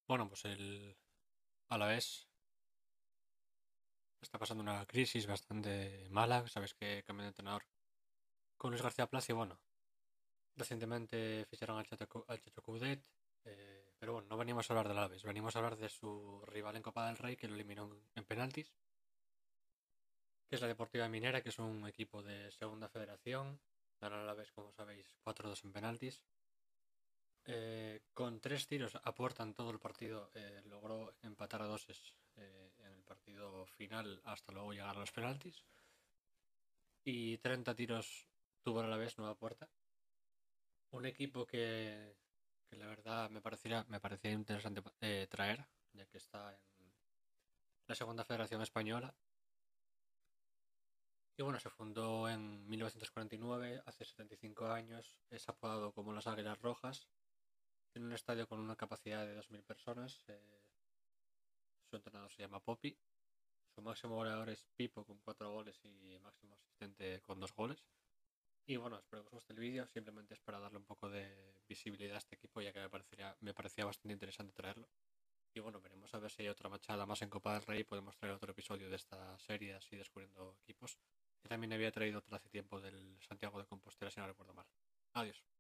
Bueno, pues el Alavés está pasando una crisis bastante mala. Sabes que cambió de entrenador con Luis García Plaza y bueno, recientemente ficharon al Chacho Coudet. Pero bueno, no venimos a hablar del Alavés, venimos a hablar de su rival en Copa del Rey que lo eliminó en penaltis, que es la Deportiva Minera, que es un equipo de segunda federación. Ganó el Alavés, como sabéis, 4-2 en penaltis. Con tres tiros a puerta en todo el partido, logró empatar a doses en el partido final hasta luego llegar a los penaltis. Y 30 tiros tuvo a la vez nueva puerta. Un equipo que la verdad me parecía interesante traer, ya que está en la segunda federación española. Y bueno, se fundó en 1949, hace 75 años. Es apodado como las Águilas Rojas. Tiene un estadio con una capacidad de 2.000 personas. Su entrenador se llama Poppy. Su máximo goleador es Pipo con 4 goles y máximo asistente con 2 goles. Y bueno, espero que os guste el vídeo. Simplemente es para darle un poco de visibilidad a este equipo, ya que me parecía bastante interesante traerlo. Y bueno, veremos a ver si hay otra machada más en Copa del Rey y podemos traer otro episodio de esta serie, así descubriendo equipos. Y también había traído otro hace tiempo del Santiago de Compostela, si no recuerdo mal. Adiós.